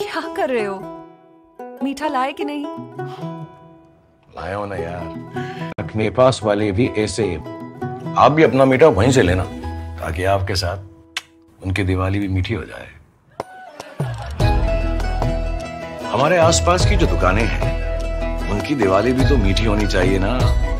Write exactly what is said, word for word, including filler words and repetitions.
क्या कर रहे हो? मीठा लाए कि नहीं? लाए हो ना यार, मेरे पास वाले भी ऐसे। आप भी अपना मीठा वहीं से लेना ताकि आपके साथ उनकी दिवाली भी मीठी हो जाए। हमारे आसपास की जो दुकानें हैं उनकी दिवाली भी तो मीठी होनी चाहिए ना।